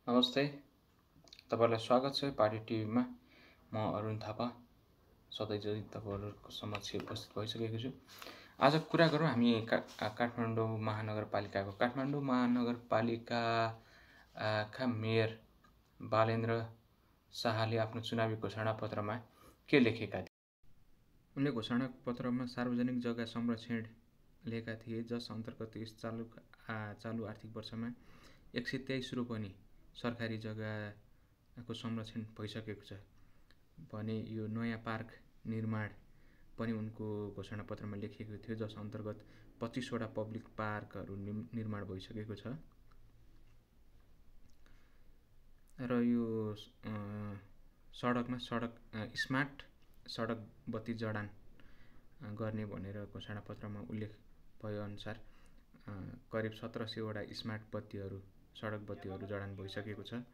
नमस्ते, तपाईँलाई स्वागत छ पार्टी टिभीमा। म अरुण थापा सधैँ जति तपाईँहरूको समक्ष उपस्थित भइसकेको छु। आज कुरा गरौँ हामी काठमाडौँ महानगरपालिकाको। काठमाडौँ महानगरपालिकाका मेयर बालेन्द्र शाहले आफ्नो चुनावी घोषणापत्रमा के लेखेका थिए? उनले घोषणापत्रमा सार्वजनिक जग्गा संरक्षण लेखेका थिए, जस अन्तर्गत यस चालु आर्थिक वर्षमा 123 रोपनि सरकारी जग्गाको संरक्षण भइसकेको छ भने यो नयाँ पार्क निर्माण पनि उनको घोषणापत्रमा लेखिएको थियो, जस अन्तर्गत 25वटा पब्लिक पार्कहरू निर्माण भइसकेको छ र यो स्मार्ट सडक बत्ती जडान गर्ने भनेर घोषणापत्रमा उल्लेख भएअनुसार करिब 1700वटा स्मार्ट बत्तीहरू सडक बत्तीहरू जडान भइसकेको छ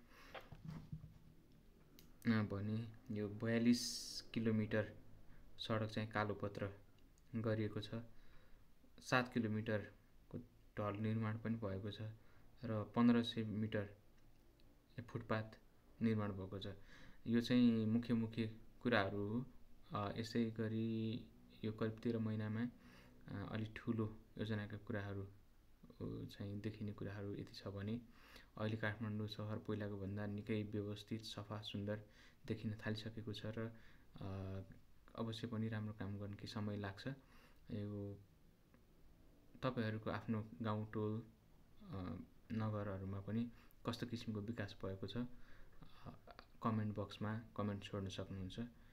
भने यो 42 किलोमिटर सडक चाहिँ कालोपत्र गरिएको छ। 7 किलोमिटरको ढल निर्माण पनि भएको छ र 1500 मिटर फुटपाथ निर्माण भएको छ। यो चाहिँ मुख्य कुराहरू हो। यसै गरी यो करिब 13 महिनामा अलिक ठुलो योजनाका कुराहरू चाहिँ देखिने कुराहरू यति छ भने अहिले काठमाडौँ सहर पहिलाको भन्दा निकै व्यवस्थित, सफा, सुन्दर देखिन थालिसकेको छ र अवश्य पनि राम्रो काम गर्न केही समय लाग्छ। यो तपाईँहरूको आफ्नो गाउँ, टोल, नगरहरूमा पनि कस्तो किसिमको विकास भएको छ कमेन्ट बक्समा कमेन्ट छोड्न सक्नुहुन्छ।